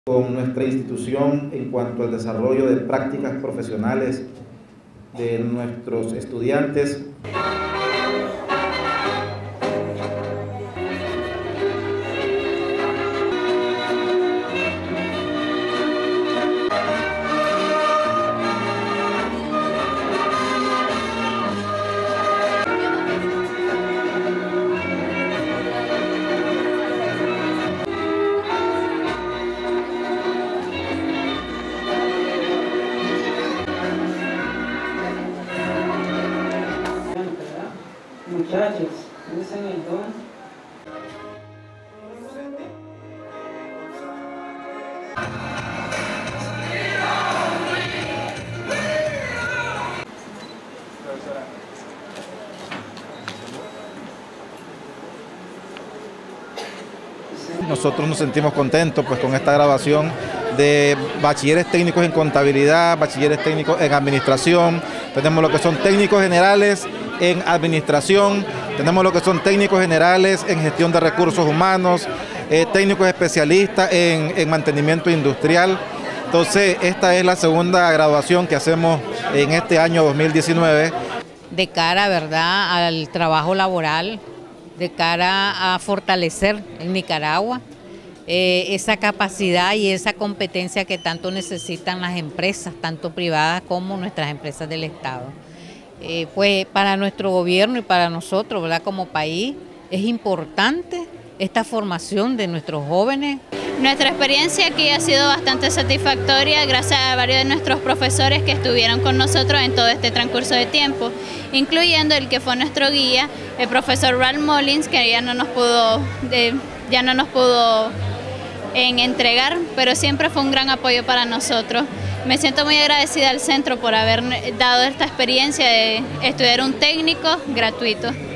con nuestra institución en cuanto al desarrollo de prácticas profesionales de nuestros estudiantes. Muchachos, usen el don. Nosotros nos sentimos contentos pues con esta graduación de bachilleres técnicos en contabilidad, bachilleres técnicos en administración. Tenemos lo que son técnicos generales en administración, tenemos lo que son técnicos generales en gestión de recursos humanos, técnicos especialistas en mantenimiento industrial. Entonces, esta es la segunda graduación que hacemos en este año 2019. De cara, ¿verdad?, al trabajo laboral, de cara a fortalecer en Nicaragua esa capacidad y esa competencia que tanto necesitan las empresas, tanto privadas como nuestras empresas del Estado. Pues para nuestro gobierno y para nosotros, ¿verdad?, como país, es importante esta formación de nuestros jóvenes. Nuestra experiencia aquí ha sido bastante satisfactoria gracias a varios de nuestros profesores que estuvieron con nosotros en todo este transcurso de tiempo, incluyendo el que fue nuestro guía, el profesor Ralph Mullins, que ya no nos pudo entregar, pero siempre fue un gran apoyo para nosotros. Me siento muy agradecida al centro por haber dado esta experiencia de estudiar un técnico gratuito.